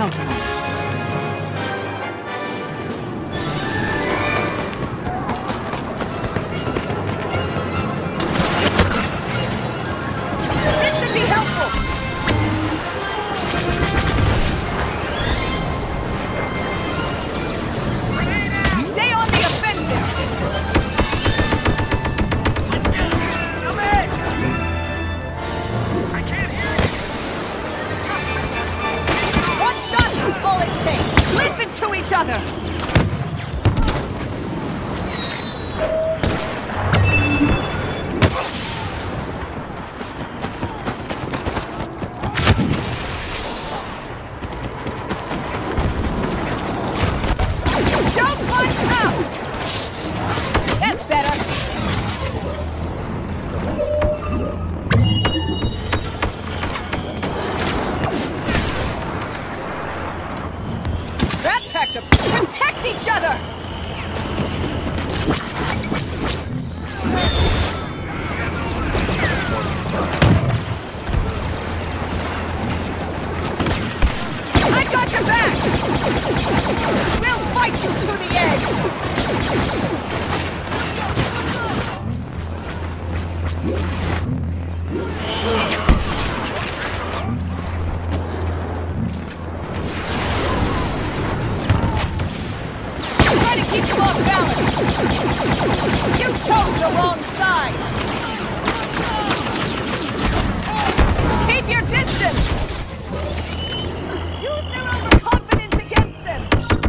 countenance. This should be helpful! Stay on the offensive! Come in! I can't hear you! One shot is all it takes! Listen to each other! Don't punch out! That's better! Rat pack to protect each other! I got your back! We'll fight you to the edge! Try to keep them off balance! You chose the wrong side! Keep your distance! Use their overconfidence against them!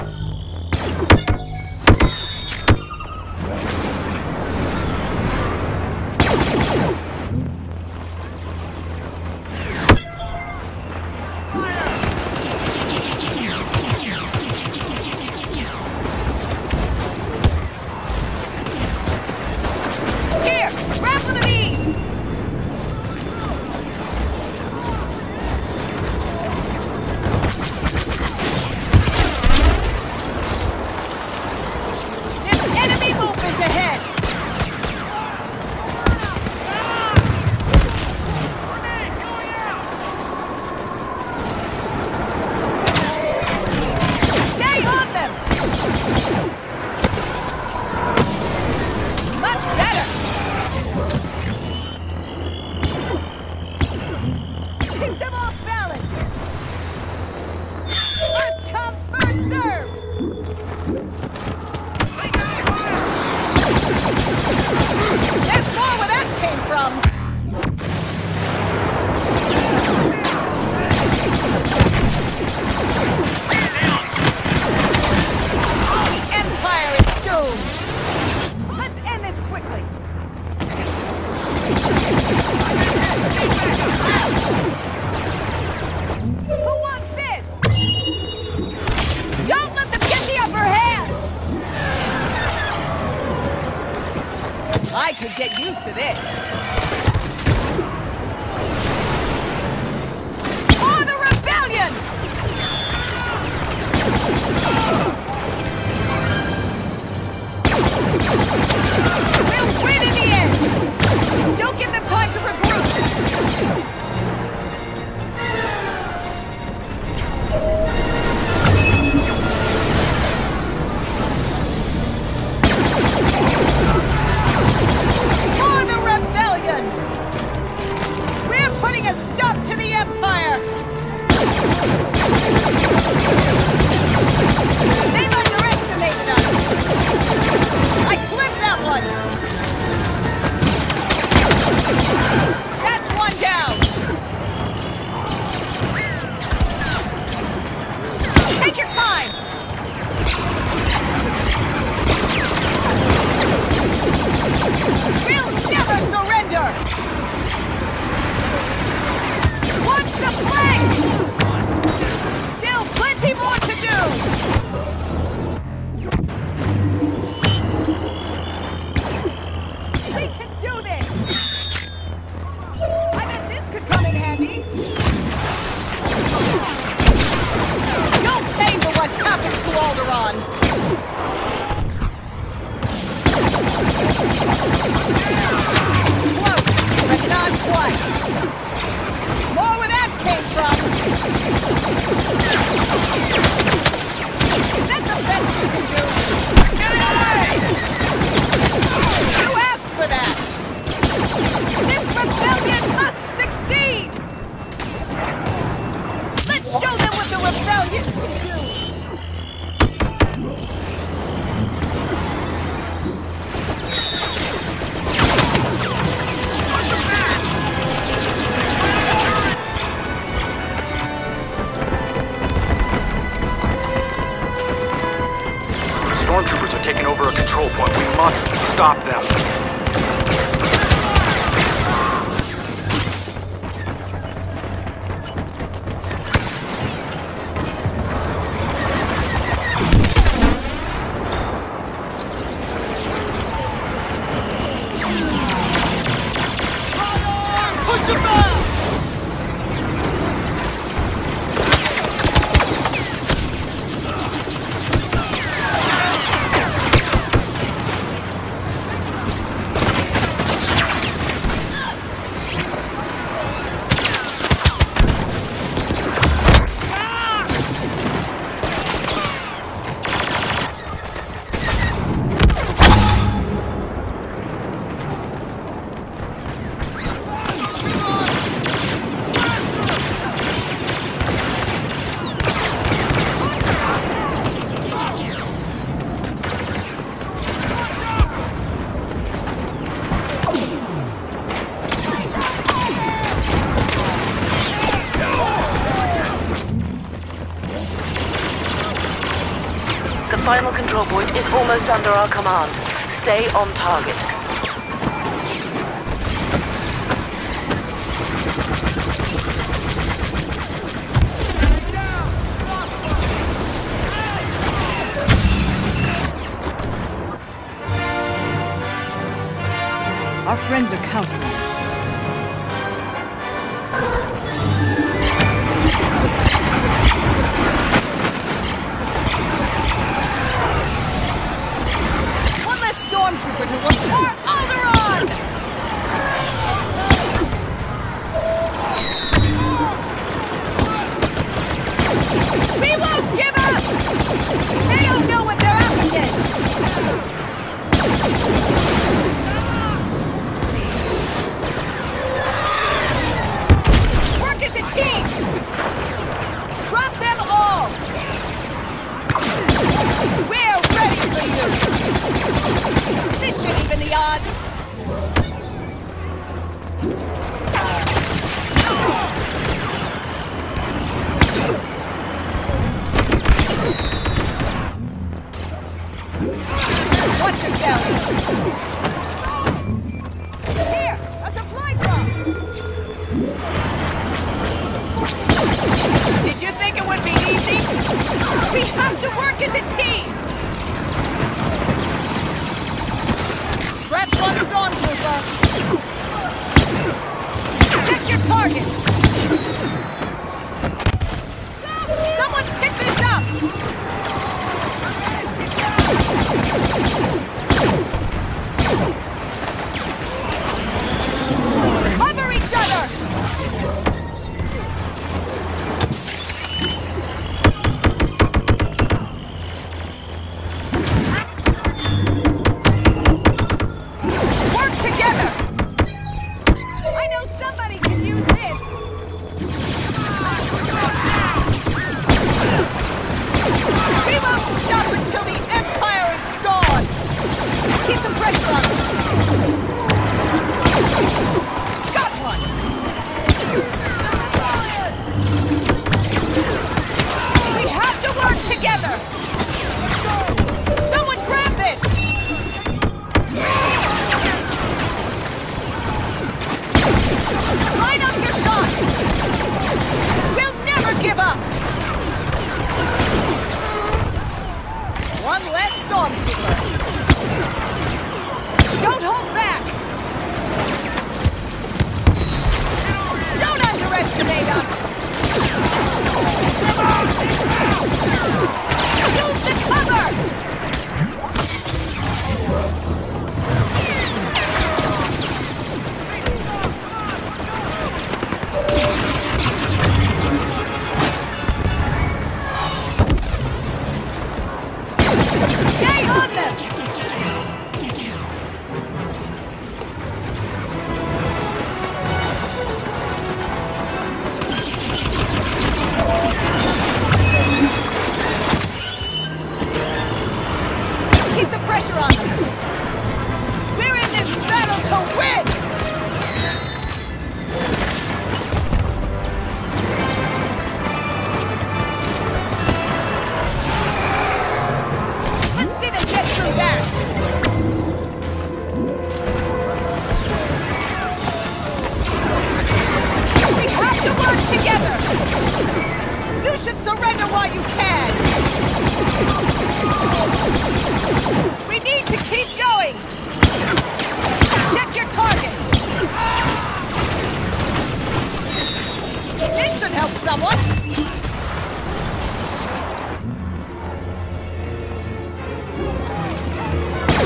Here! Grab one of these! There's enemy movement ahead! Stay on them! Much better! Keep them off balance! First come, first served! There's more where that came from! The Empire is doomed! Let's end this quickly! Who wants this? Don't let them get the upper hand! I could get used to this. For the rebellion! We'll win in the end! Don't give them time to regroup! For the rebellion! We're putting a stop to the Empire! They've underestimated us! I clipped that one! point. We must stop them. Push him back! The final control point is almost under our command. Stay on target. Our friends are counting on us. One less stormtrooper to look for Alderaan! We won't give up! They don't know what they're up against! Work as a team! Drop them all! We're ready for you! This should even the odds! Watch yourself! Here! A supply drop! Did you think it would be easy? We have to work as a team! Straps one stormtrooper! Check your targets! Someone pick this up! Cover each other! Work together! I know somebody can use this! We won't stop until the Empire is gone! Keep the pressure on us! Got one! We have to work together! Someone grab this! Line up your shots! We'll never give up! One less stormtrooper! Don't hold back! Don't underestimate us! Use the cover! Stay on them! Keep the pressure on them! We're in this battle to win! Let's see them get through that!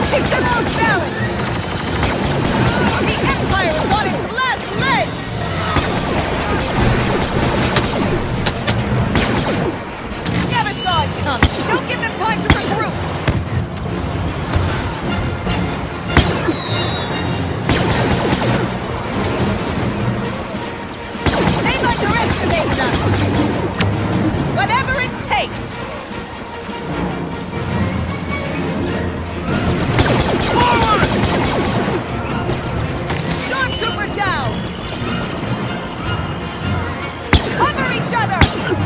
Keep them off balance! The Empire is on its last legs! Never saw it coming! Don't give them time to regroup! They've underestimated us! Whatever it takes! Stormtrooper down! Cover each other!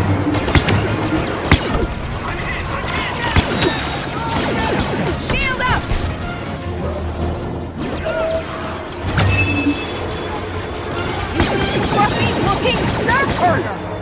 Shield up! You scruffy-looking nerf herder!